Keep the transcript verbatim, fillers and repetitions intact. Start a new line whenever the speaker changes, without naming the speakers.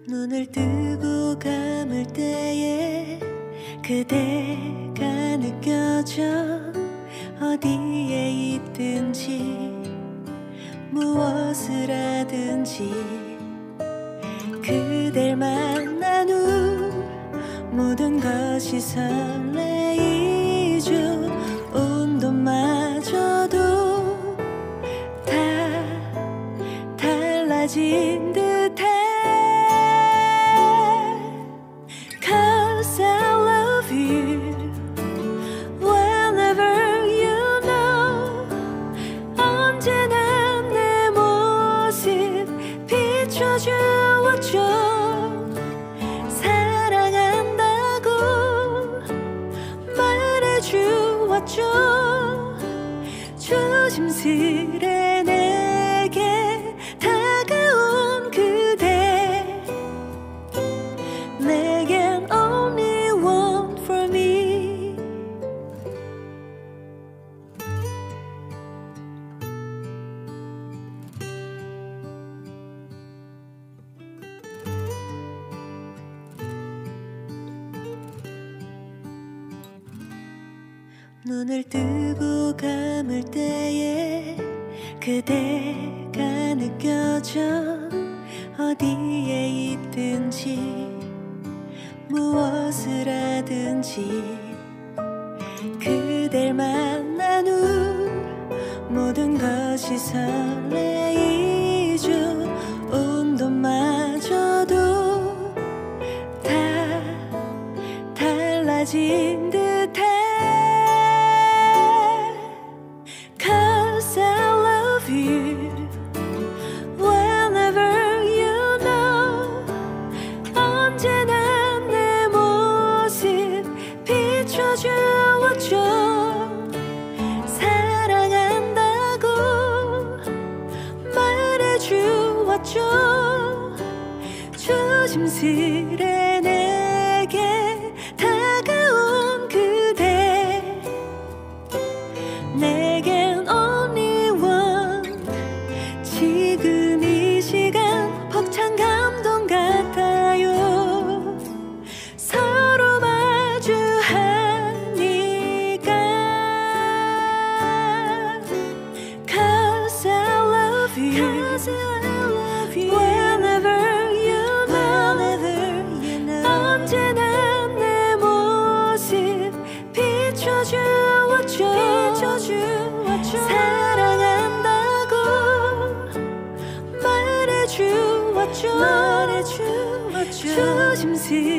눈을 뜨고 감을 때에 그대가 느껴져. 어디에 있든지 무엇을 하든지 그댈 만난 후 모든 것이 설레이죠. 온도마저도 다 달라진 듯해. Cause I love you whenever you know. 언제나 내 모습 비춰주었죠. 사랑한다고 말해주었죠. 조심스레 내게 다가온 그대, 내겐 only one for me. 눈을 뜨고 감을 때에 그대가 느껴져. 어디에 있든지 무엇을 하든지 그댈 만난 후 모든 것이 설레이죠. 온도마저도 다 달라진 듯해. Cause I love you whenever you know. 언제나 내 모습 비춰주었죠. 사랑한다고 말해주었죠. 조심스레 내게 다가온 그대, 내겐 only one. 지금 이 시간 벅찬 감동 같아요. 서로 마주하니까. Cause I love you, Cause I love you whenever you know. 언제나 내 모습 비춰주었죠. 사랑한다고 말해주었죠. 조심스레